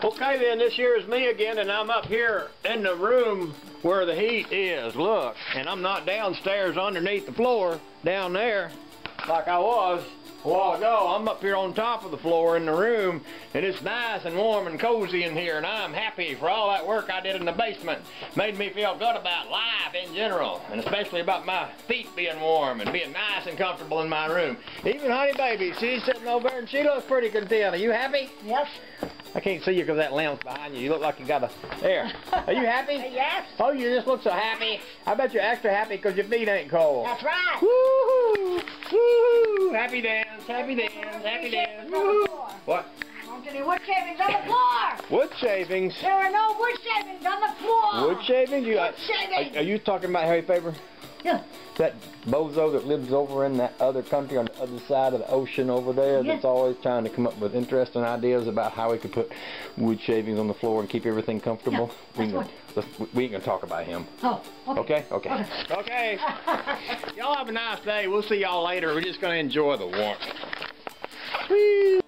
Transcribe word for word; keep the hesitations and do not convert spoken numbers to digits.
Okay then, this here is me again, and I'm up here in the room where the heat is, look. And I'm not downstairs underneath the floor, down there, like I was a while ago. I'm up here on top of the floor in the room, and it's nice and warm and cozy in here, and I'm happy for all that work I did in the basement. Made me feel good about life in general, and especially about my feet being warm and being nice and comfortable in my room. Even Honey Baby, she's sitting over there and she looks pretty content. Are you happy? Yes. I can't see you because that lamp's behind you. You look like you got a... There. Are you happy? Yes. Oh, you just look so happy. I bet you're extra happy because your feet ain't cold. That's right. Woo-hoo! Woo-hoo! Happy dance, happy dance, happy dance. Woo-hoo! What? I want any wood shavings on the floor. Wood shavings? There are no wood shavings on the floor. Wood shavings? You, Wood shavings. Are, are you talking about Harry Faber? Yeah. That bozo that lives over in that other country on the other side of the ocean over there, Yes. that's always trying to come up with interesting ideas about how we could put wood shavings on the floor and keep everything comfortable. Yeah, we, that's can, what- let's, we ain't gonna talk about him. Oh, okay. Okay? Okay. Okay. Y'all have a nice day. We'll see y'all later. We're just gonna enjoy the warmth. Whee!